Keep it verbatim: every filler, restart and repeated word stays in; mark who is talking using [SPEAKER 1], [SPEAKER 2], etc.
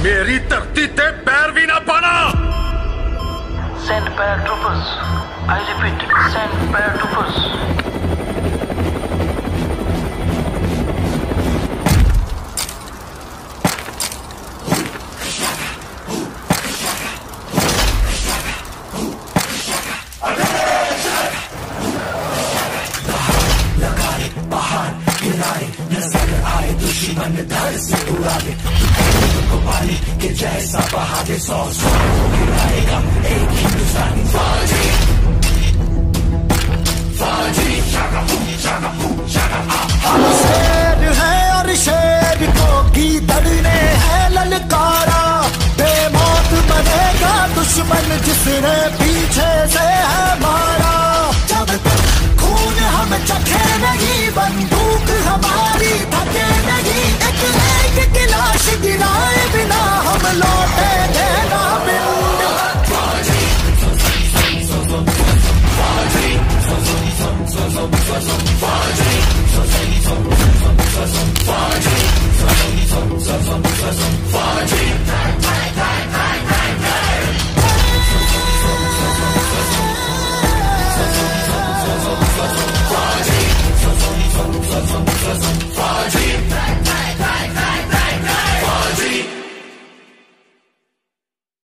[SPEAKER 1] मेरी धरती ते पैर भी ना पाना।
[SPEAKER 2] Send paratroopers. I repeat, send paratroopers.
[SPEAKER 3] दुश्मन धर से उड़ा दे को पानी के जैसा बहा दे सौ सौ गिराएगा एक हिंदुस्तानी फौजी। फौजी हम शेर है और शेर को गीदड़ ने है ललकारा। बेमौत बनेगा दुश्मन जिसने